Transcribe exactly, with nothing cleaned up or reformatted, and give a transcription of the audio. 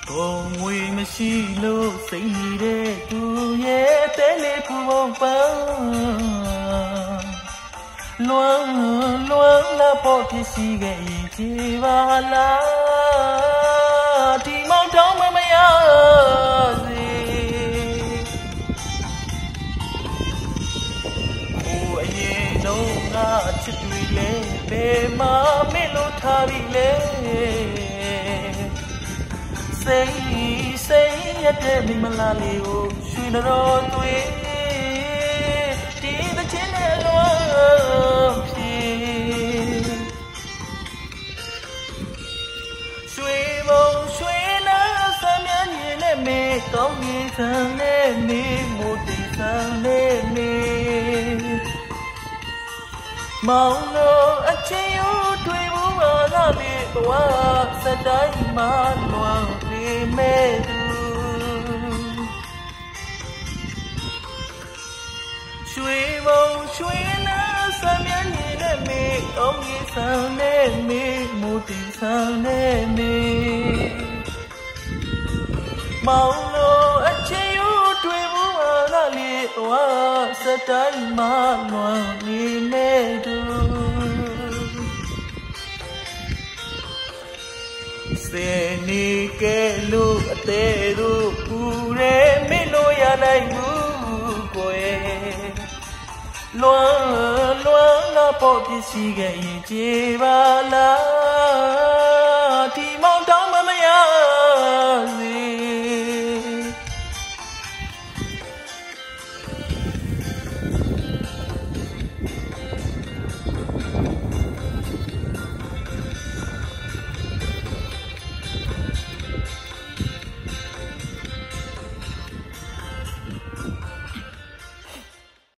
ငွေမရှိလို့စိတ်နေတဲ့သူရဲ့တဲလေးပူပေါင်းပန်းလွမ်းလွမ်းလာဖို့ဖြစ်စီခဲ့ရင်ကြည်ပါလားဒီမောင်တောင်းမမရစေဟိုအရင်တော့ငါချစ်တွေလဲဘယ်မှာမင်းလို့ထားပြီလဲစိတ်စိတ်ရတဲ့မိမလာလေးကိုရွှေတော်သွေးဒီတချင်းနဲ့လွန်ဖြစ်ရွှေဘုံရွှေနာဆမ်းမြန်းရင်နဲ့မေကောင်းကြီးဆန်းနဲ့မေမို့တိဆန်းနဲ့မေမောင်လို့အချင်းယူတွေ့ဘူးပါလားလေဘဝစတိုင်းမှာလွန်မဲ့သူရွှေဘုံရွှေနာဆမ်းမြန်းနေတဲ့မေကောင်းကြီးဆန်းနဲ့မေမို့တင်ဆန်းနဲ့မေမောင်လို့အချင်းယူတွေ့ဘူးပါလားလေဝါစတိုင်းမှာလွန်နေမဲ့သူစေနီကဲလို့အသေးတို့ပူရဲမင်းလို့ရနိုင်ဘူးကိုယ်လွမ်းလွမ်းလာဖို့ဖြစ်စီခဲ့ရင်ကြည်ပါလား